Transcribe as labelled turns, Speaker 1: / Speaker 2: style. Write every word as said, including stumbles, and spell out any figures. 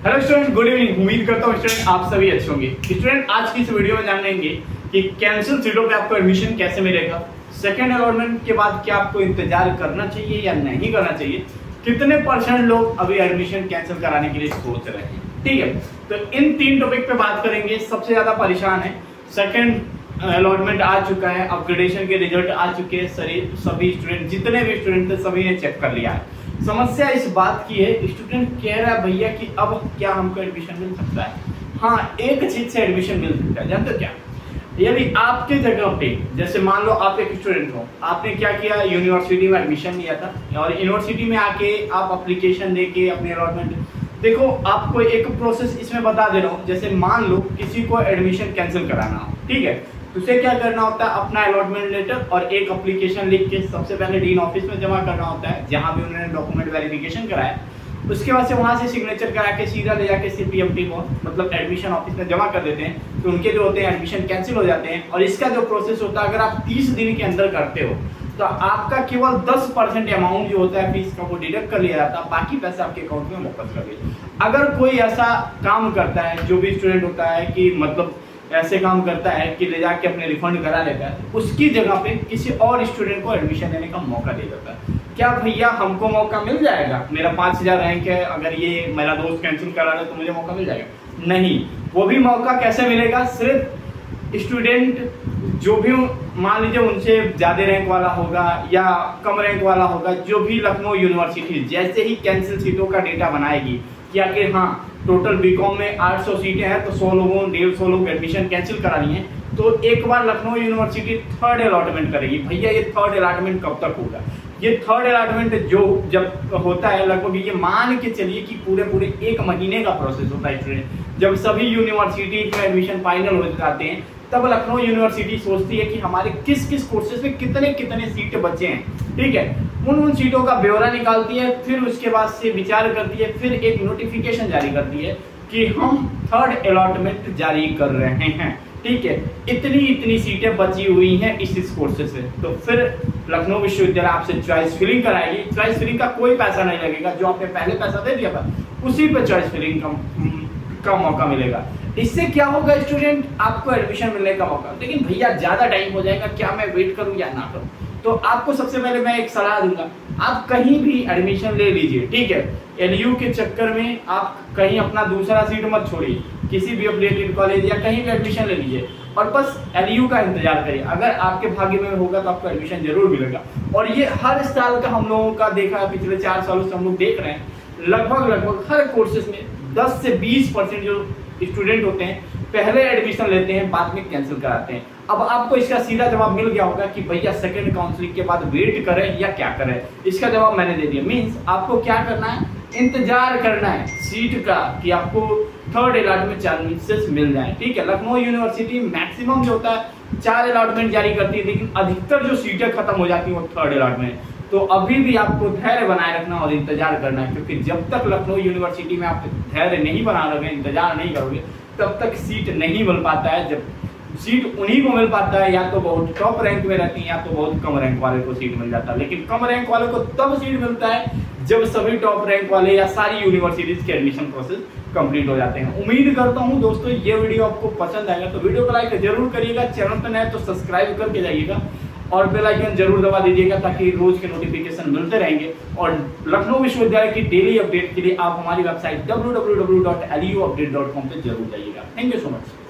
Speaker 1: Hello student, good evening. उम्मीद करता हूँ स्टूडेंट आप सभी अच्छे होंगे। स्टूडेंट आज की इस वीडियो में जान लेंगे कि कैंसिल सीटों पे आपको एडमिशन कैसे मिलेगा, सेकेंड अलॉटमेंट के बाद क्या आपको इंतजार करना चाहिए या नहीं करना चाहिए, कितने परसेंट लोग अभी एडमिशन कैंसिल कराने के लिए सोच रहे हैं। ठीक है, तो इन तीन टॉपिक पे बात करेंगे। सबसे ज्यादा परेशान है, सेकेंड अलॉटमेंट आ चुका है, अपग्रेडेशन के रिजल्ट आ चुके हैं, सभी स्टूडेंट जितने भी स्टूडेंट थे सभी ने चेक कर लिया है। समस्या इस बात की है, स्टूडेंट कह रहा है भैया कि अब क्या हमको एडमिशन मिल सकता है। हाँ, एक चीज से एडमिशन मिल सकता है, जानते हो क्या? यदि आपके जगह पे, जैसे मान लो आप एक स्टूडेंट हो, आपने क्या किया, यूनिवर्सिटी में एडमिशन लिया था और यूनिवर्सिटी में आके आप एप्लीकेशन देके अपने अलॉटमेंट, देखो आपको एक प्रोसेस इसमें बता दे रहा हूँ। जैसे मान लो किसी को एडमिशन कैंसिल कराना हो, ठीक है, तो उसे क्या करना होता है, अपना अलॉटमेंट लेटर और एक एप्लीकेशन लिख के सबसे पहले डीन ऑफिस में जमा करना होता है, जहां भी उन्होंने डॉक्यूमेंट वेरिफिकेशन कराया। उसके बाद से वहां से सिग्नेचर करा के सीधा ले जाके सीपीएमटी को मतलब एडमिशन ऑफिस में जमा कर देते हैं, तो उनके जो होते हैं एडमिशन कैंसिल हो जाते हैं। और इसका जो प्रोसेस होता है, अगर आप तीस दिन के अंदर करते हो तो आपका केवल दस परसेंट अमाउंट जो होता है फीस का वो डिडक्ट कर लिया जाता है, बाकी पैसे आपके अकाउंट में वापस कर दिए। अगर कोई ऐसा काम करता है, जो भी स्टूडेंट होता है कि मतलब ऐसे काम करता है कि ले जाके अपने रिफंड करा लेता है, उसकी जगह पे किसी और स्टूडेंट को एडमिशन लेने का मौका दे देता है। क्या भैया हमको मौका मिल जाएगा? मेरा पाँच हजार रैंक है, अगर ये मेरा दोस्त कैंसिल करा रहा है तो मुझे मौका मिल जाएगा? नहीं, वो भी मौका कैसे मिलेगा? सिर्फ स्टूडेंट जो भी मान लीजिए उनसे ज्यादा रैंक वाला होगा या कम रैंक वाला होगा, जो भी लखनऊ यूनिवर्सिटी जैसे ही कैंसिल सीटों का डेटा बनाएगी कि आखिर हाँ टोटल बीकॉम में आठ सौ सीटें हैं तो सौ लोगों डेढ़ सौ लोग एडमिशन कैंसिल करानी है, तो एक बार लखनऊ यूनिवर्सिटी थर्ड अलॉटमेंट करेगी। भैया ये थर्ड अलॉटमेंट कब तक होगा? ये थर्ड अलॉटमेंट जो जब होता है, लगभग ये मान के चलिए कि पूरे पूरे एक महीने का प्रोसेस होता है स्टूडेंट। जब सभी यूनिवर्सिटी में एडमिशन फाइनल हो जाते हैं तब लखनऊ यूनिवर्सिटी सोचती है कि हमारे किस किस कोर्सेज में कितने कितने सीट बचे हैं, ठीक है, उन उन सीटों का ब्यौरा निकालती है, फिर उसके बाद से विचार करती है, फिर एक नोटिफिकेशन जारी करती है कि हम थर्ड अलॉटमेंट जारी कर रहे हैं, ठीक है, इतनी इतनी सीटें बची हुई हैं इस इस कोर्सेज से। तो फिर लखनऊ विश्वविद्यालय आपसे चॉइस फिलिंग कराएगी। चॉइस फिलिंग का कोई पैसा नहीं लगेगा, जो आपने पहले पैसा दे दिया था उसी पे चॉइस फिलिंग का, का मौका मिलेगा। इससे क्या होगा स्टूडेंट, आपको एडमिशन मिलने का मौका। लेकिन भैया ज्यादा टाइम हो जाएगा, क्या मैं वेट करूं या ना करूं? तो आपको सबसे पहले मैं एक सलाह दूंगा, आप कहीं भी एडमिशन ले लीजिए, ठीक है। एलयू के चक्कर में आप कहीं अपना दूसरा सीट मत छोड़िए, किसी भी अपडेटेड कॉलेज या कहीं भी एडमिशन ले लीजिए और बस एलयू का इंतजार करिए। अगर आपके भाग्य में होगा तो आपको एडमिशन जरूर मिलेगा। और ये हर साल का हम लोगों का देखा है, पिछले चार सालों से हम लोग देख रहे हैं, लगभग लगभग हर कोर्सेज में दस से बीस परसेंट जो स्टूडेंट होते हैं पहले एडमिशन लेते हैं, बाद में कैंसिल कराते हैं। अब आपको इसका सीधा जवाब मिल गया होगा कि भैया सेकंड काउंसलिंग के बाद वेट करें या क्या करें। इसका जवाब मैंने दे दिया। मींस आपको क्या करना है, इंतजार करना है सीट का कि आपको थर्ड अलॉटमेंट चांसेस मिल जाए, ठीक है। लखनऊ यूनिवर्सिटी मैक्सिमम जो होता है चार अलॉटमेंट जारी करती है, लेकिन अधिकतर जो सीटें खत्म हो जाती है वो थर्ड अलॉटमेंट। तो अभी भी आपको धैर्य बनाए रखना और इंतजार करना है, क्योंकि जब तक लखनऊ यूनिवर्सिटी में आप धैर्य नहीं बना रहोगे, इंतजार नहीं करोगे, तब तक सीट नहीं मिल पाता है। जब सीट उन्हीं को मिल पाता है या तो बहुत टॉप रैंक में रहती है या तो बहुत कम रैंक वाले को सीट मिल जाता है। लेकिन कम रैंक वाले को तब सीट मिलता है जब सभी टॉप रैंक वाले या सारी यूनिवर्सिटीज के एडमिशन प्रोसेस कंप्लीट हो जाते हैं। उम्मीद करता हूं दोस्तों ये वीडियो आपको पसंद आएगा, तो वीडियो को लाइक जरूर करिएगा, चैनल पर नए तो सब्सक्राइब करके जाइएगा और बेल आइकन जरूर दबा दीजिएगा ताकि रोज के नोटिफिकेशन मिलते रहेंगे। और लखनऊ विश्वविद्यालय की डेली अपडेट के लिए आप हमारी website W W W dot L U update dot com पे जरूर जाइएगा। Thank you so much.